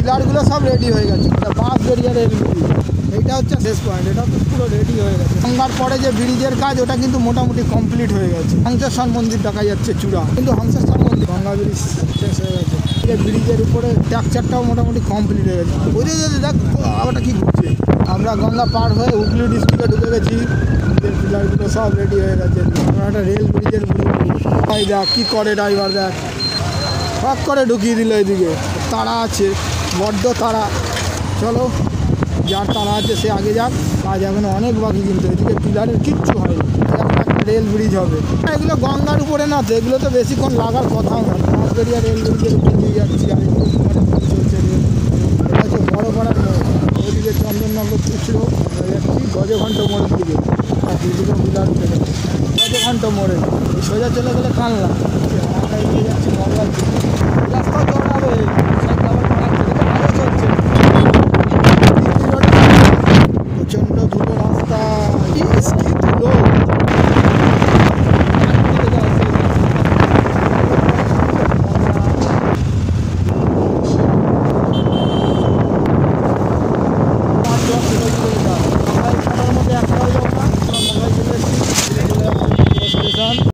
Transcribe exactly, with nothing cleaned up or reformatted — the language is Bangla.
পিলারগুলো সব রেডি হয়ে গেছে, বাঁশ বেরিয়ে রেল ব্রিজ, এইটা হচ্ছে শেষ পয়েন্ট। এটা তো পুরো রেডি হয়ে গেছে। গঙ্গার পরে যে ব্রিজের কাজ ওটা কিন্তু মোটামুটি কমপ্লিট হয়ে গেছে। হংসেশ্বর মন্দির দেখা যাচ্ছে চূড়া, কিন্তু হংসেশ্বর মন্দির গঙ্গা ব্রিজ শেষ হয়ে গেছে। ব্রিজের উপরে স্ট্রাকচারটাও মোটামুটি কমপ্লিট হয়ে গেছে। বুঝে যেতে দেখ আবারটা কী ঘুরছে। আমরা গঙ্গা পার হয়ে হুগলি ডিস্ট্রিক্টে ঢুকে গেছি। ব্রিজের পিলারগুলো সব রেডি হয়ে গেছে। আমরা একটা রেল ব্রিজের ভাই দেখ কী করে ড্রাইভার, দেখ শখ করে ঢুকিয়ে দিল এদিকে। তারা আছে, বড্ড তারা। চলো, যার তারা আছে সে আগে যাক, কাজ এখন অনেক বাকি, কিন্তু এদিকে পিলারের কিচ্ছু হয়নি। একটা রেল ব্রিজ হবে। এগুলো গঙ্গার উপরে না তো, এগুলো তো বেশিক্ষণ লাগার কথাও না। বাঁশবেড়িয়া রেল ব্রিজের উপরে নিয়ে যাচ্ছি। আর এগুলো চলছে রেল, এটা হচ্ছে বড় পাড়ার মোড়। ওইদিকে চন্দননগর খুচরো যাচ্ছি গজঘণ্ট মোড়ের দিকে। আর দুদিকে পিলার উঠে গেছে গজঘণ্ট মোড়ে। সোজা চলে গেলে কানলা। আমরা এগিয়ে যাচ্ছি গঙ্গার দিকে। রাস্তা চড়াবে।